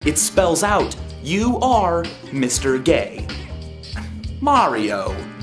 It spells out, you are Mr. Gay. Mario,